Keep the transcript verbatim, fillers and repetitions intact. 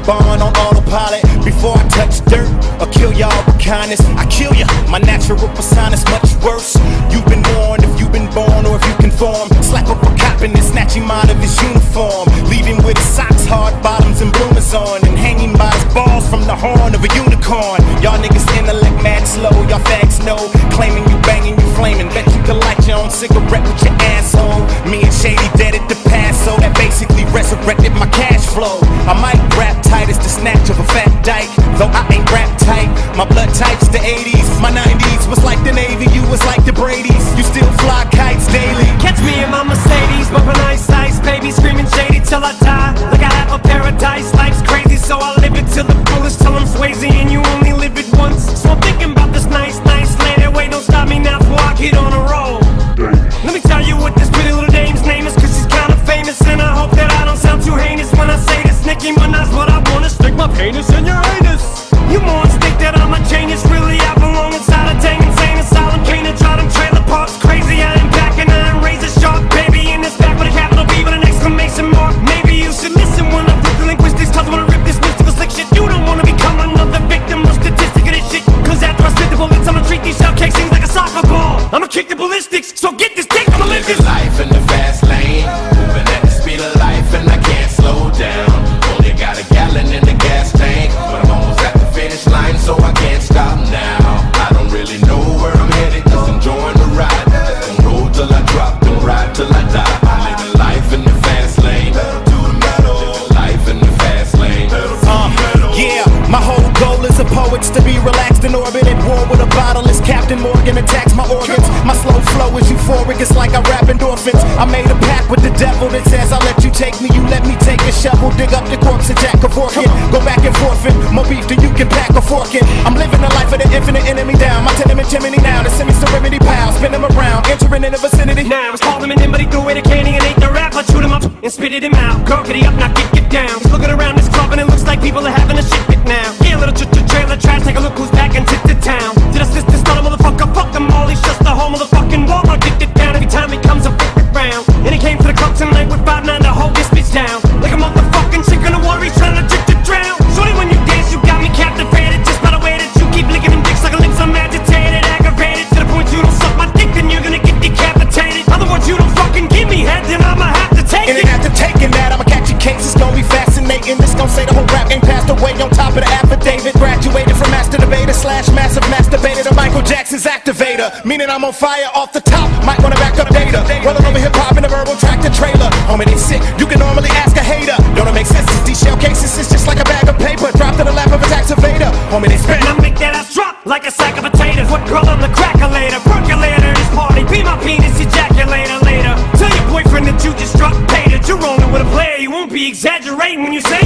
born on autopilot. Before I touch dirt or kill y'all with kindness, I kill ya. My natural persona's much worse. You've been warned if you've been born or if you conform. Slap up a cop and then snatch him out of his uniform. Leave him with his socks, hard bottoms, and bloomers on, and hanging by his balls from the horn of a unicorn. Y'all niggas intellect mad slow, y'all fags know. Claiming you banging, you flaming. Bet you can light your own cigarette with your asshole. Me and Shady dead at the past, so that basically resurrected my cash flow. I might rap tight as the snatch of a fat dyke, though I ain't rap tight. My blood type's the eighties, my nineties was like the Navy, you was like the Brady's. You still fly kites daily. Catch me in my Mercedes, bumping ice ice, baby, screaming Shady till I die. Like I have a paradise, life's crazy, so I live it till the fullest, till I'm Swayze and you only live it once. So I'm thinking about this nice, nice lady. Wait, don't stop me now before I get on a roll. Let me tell you what this pretty little dame's name is, cause she's kinda famous, and I hope that I don't sound too heinous when I say this. Nicki Minaj, what I wanna stick my penis in your anus. You morons think that I'm a genius, really I belong inside a dang insane asylum. Can't try them trailer parks crazy, I am back and I am razor sharp, baby, in this back with a capital B with an exclamation mark. Maybe you should listen when I flip the linguistics, cause I wanna rip this mystical slick shit. You don't wanna become another victim or statistic of this shit, cause after I spit the bullets I'ma treat these shell casings like a soccer ball. I'ma kick the ballistics, so get this dick, I'ma live this life in the fast lane, moving at the speed of life and I can't slow down. Only got a gallon in the gas tank, but I'm almost at the finish line, so I can't stop now. I don't really know where I'm headed, just enjoying the ride. Just gonna roll till I drop and ride till I die. I'm living life in the fast lane, living life in the fast lane. Uh, yeah, my whole goal as a poet's to be relaxed in orbit at war with a bottle as Captain Morgan attacks my organs. My slow flow is euphoric, it's like I rap endorphins. I made a pact with the devil that says I'll let you take me, you let me take a shovel, dig up the corpse and jack a fork in. Go back and forth in, more beef than you can pack a fork in. I'm living the life of the infinite enemy down, my tenement chimney now, the semi-serenity pile, spin them around, entering in the vicinity. Now it's called him in, but he threw away the candy and ate the rap. I chewed him up and spitted him out. Girl, get he up, now get, get down. He's looking around this club and it looks like people are having a shit fit now. Yeah, little ch ch trailer trash, take a look who's back and the town. Did I sister start a motherfucker? Fuck them all, he's just the whole motherfucking Walmart. Get it down every time he comes a fucking round. And he came to the club tonight with five nine to hold this bitch down. Like a motherfucking chick in the water, he's trying to ch ch drown. Shorty, when you dance, you got me captivated. Just by the way that you keep licking them dicks like a lips, I'm agitated, aggravated. To the point you don't suck my dick, then you're gonna get decapitated. Other words, you don't fucking give me head, then I'ma have to take and it. And after taking that, I'ma catch your case, it's gonna be fascinating. This gon' say the whole rap game passed away on top of the affidavit. Graduated from master debater slash massive masturbator to Michael Jackson's activator, meaning I'm on fire off the top. Might wanna back up data, rolling over hip hop in a verbal tractor trailer. Homie, they sick, you can normally ask a hater. Don't it make sense? These shell cases is just like a bag of paper dropped in the lap of a activator. Homie, they spit. And I make that ass drop like a sack of potatoes. What girl on the crackulator, percolator, this party, be my penis ejaculator later. Tell your boyfriend that you just struck, paid it. You're rolling with a player, you won't be exaggerating when you say